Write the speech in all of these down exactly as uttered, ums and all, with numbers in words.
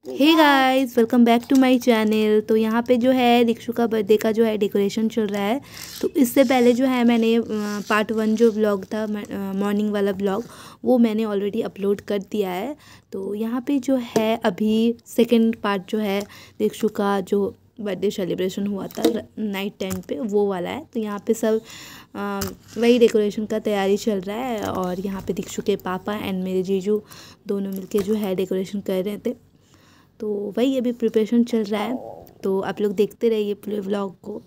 Hey guys, welcome back to my channel. तो यहाँ पे जो है दीक्षु का बर्थडे का जो है डेकोरेशन चल रहा है। तो इससे पहले जो है मैंने पार्ट वन जो व्लॉग था, मॉर्निंग वाला व्लॉग, वो मैंने ऑलरेडी अपलोड कर दिया है। तो यहाँ पे जो है अभी सेकंड पार्ट जो है दीक्षु का जो बर्थडे सेलिब्रेशन हुआ था नाइट टेन पे, वो वाला है। तो यहाँ पे सब आ, वही डेकोरेशन का तैयारी चल रहा है। और यहाँ पे दीक्षु के पापा एंड मेरे जीजू दोनों मिलके जो है डेकोरेशन कर रहे थे। तो वही अभी प्रिपरेशन चल रहा है। तो आप लोग देखते रहिए पूरे व्लॉग को।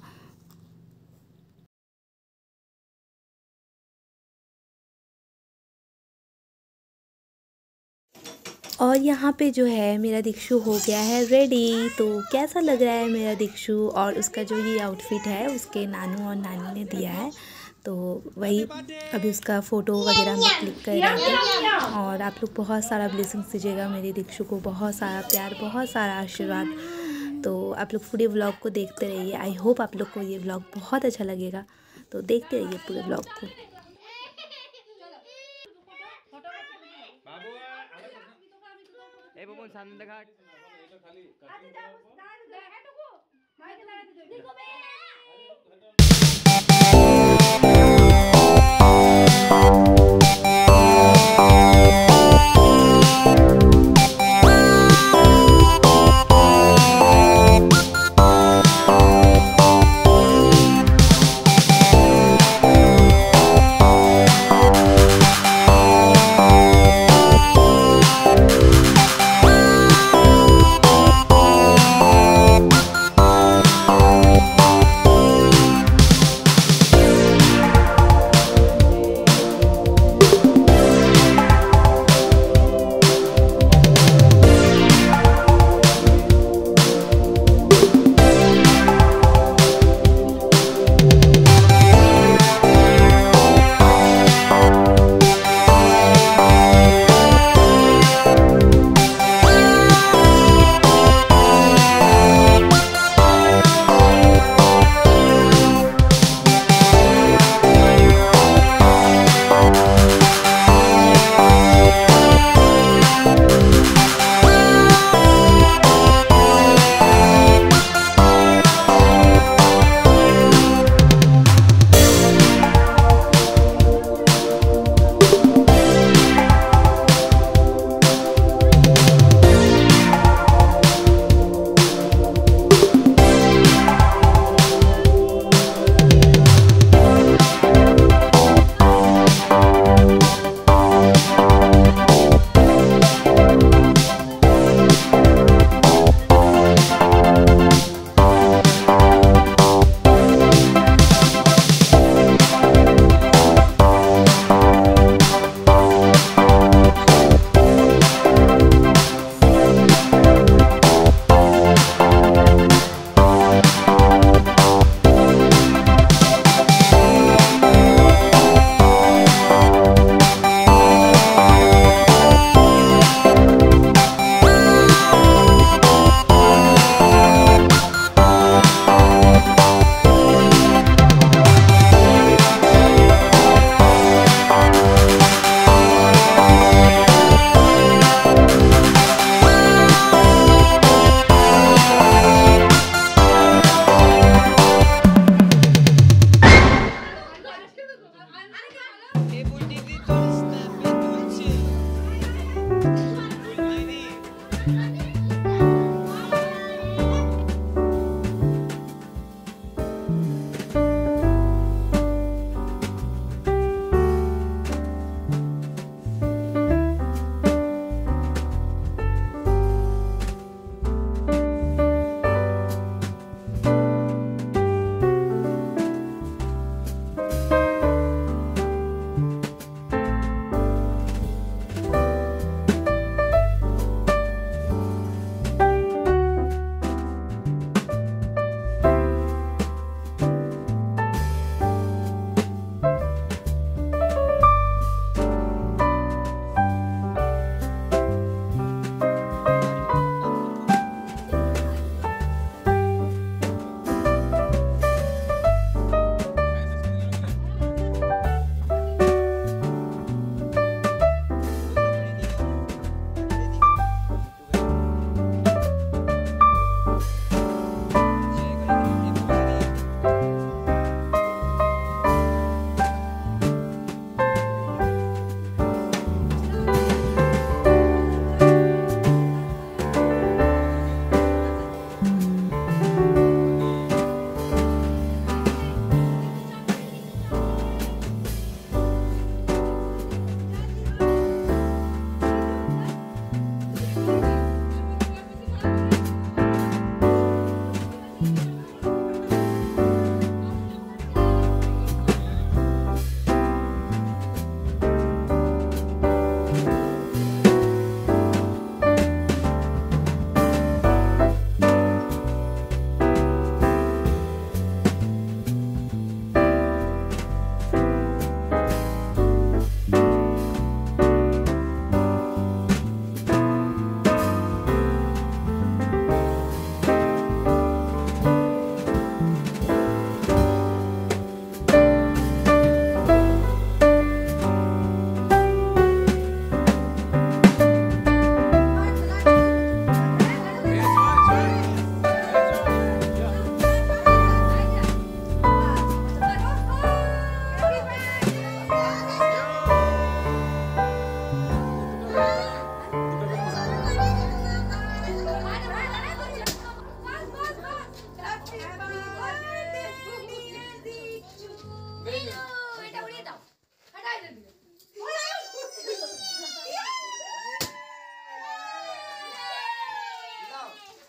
और यहाँ पे जो है मेरा दीक्षु हो गया है रेडी। तो कैसा लग रहा है मेरा दीक्षु, और उसका जो ये आउटफिट है उसके नानू और नानी ने दिया है। तो वही अभी उसका फ़ोटो वगैरह हम क्लिक कर रहे थे। और आप लोग बहुत सारा ब्लेसिंग्स दीजिएगा मेरे दीक्षु को, बहुत सारा प्यार, बहुत सारा आशीर्वाद। तो आप लोग पूरे व्लॉग को देखते रहिए। आई होप आप लोग को ये व्लॉग बहुत अच्छा लगेगा। तो देखते रहिए पूरे व्लॉग को।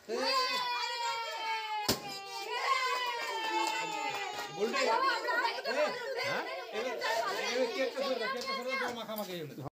बोलते हैं हां केक केक कसर केक कसर माखा माखा